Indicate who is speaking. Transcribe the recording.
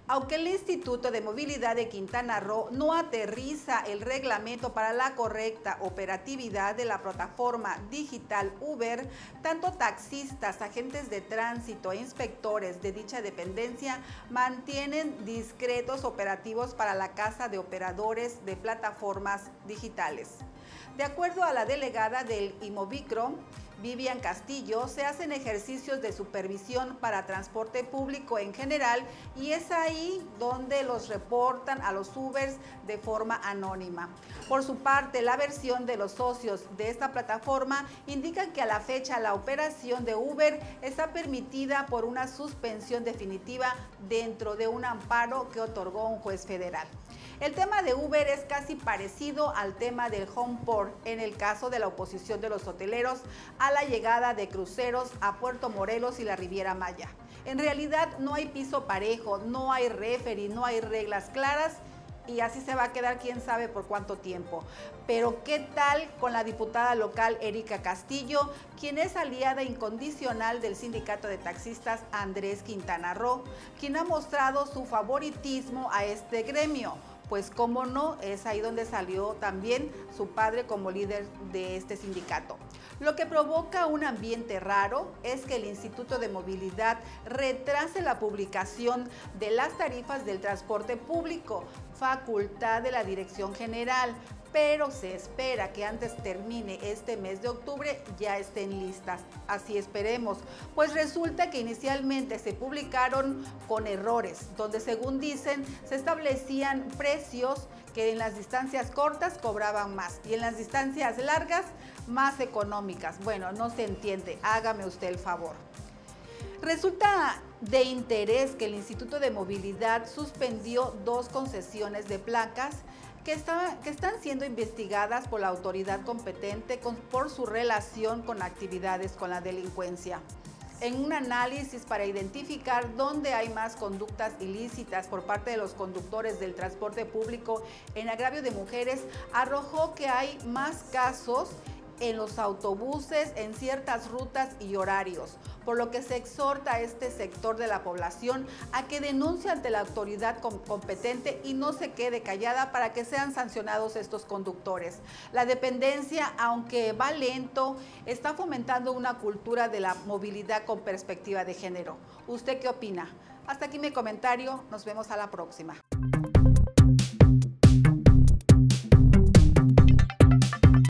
Speaker 1: Aunque el Instituto de Movilidad de Quintana Roo no aterriza el reglamento para la correcta operatividad de la plataforma digital Uber, tanto taxistas, agentes de tránsito e inspectores de dicha dependencia mantienen discretos operativos para la Casa de Operadores de Plataformas Digitales. De acuerdo a la delegada del Imovicro, Vivian Castillo, se hacen ejercicios de supervisión para transporte público en general y es ahí donde los reportan a los Ubers de forma anónima. Por su parte, la versión de los socios de esta plataforma indica que a la fecha la operación de Uber está permitida por una suspensión definitiva dentro de un amparo que otorgó un juez federal. El tema de Uber es casi parecido al tema del Homeport en el caso de la oposición de los hoteleros a la llegada de cruceros a Puerto Morelos y la Riviera Maya. En realidad no hay piso parejo, no hay referee, no hay reglas claras y así se va a quedar quién sabe por cuánto tiempo. Pero ¿qué tal con la diputada local Erika Castillo, quien es aliada incondicional del sindicato de taxistas Andrés Quintana Roo, quien ha mostrado su favoritismo a este gremio? Pues cómo no, es ahí donde salió también su padre como líder de este sindicato. Lo que provoca un ambiente raro es que el Instituto de Movilidad retrase la publicación de las tarifas del transporte público, facultad de la Dirección General, pero se espera que antes termine este mes de octubre ya estén listas. Así esperemos, pues resulta que inicialmente se publicaron con errores, donde según dicen se establecían precios que en las distancias cortas cobraban más y en las distancias largas más económicas. Bueno, no se entiende, hágame usted el favor. Resulta de interés que el Instituto de Movilidad suspendió 2 concesiones de placas que están siendo investigadas por la autoridad competente por su relación con actividades con la delincuencia. En un análisis para identificar dónde hay más conductas ilícitas por parte de los conductores del transporte público en agravio de mujeres, arrojó que hay más casos en los autobuses, en ciertas rutas y horarios, por lo que se exhorta a este sector de la población a que denuncie ante la autoridad competente y no se quede callada para que sean sancionados estos conductores. La dependencia, aunque va lento, está fomentando una cultura de la movilidad con perspectiva de género. ¿Usted qué opina? Hasta aquí mi comentario, nos vemos a la próxima.